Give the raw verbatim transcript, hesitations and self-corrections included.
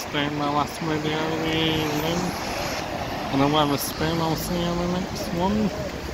just doing my last video of the evening. And a weather spin, I'll see you in the next one.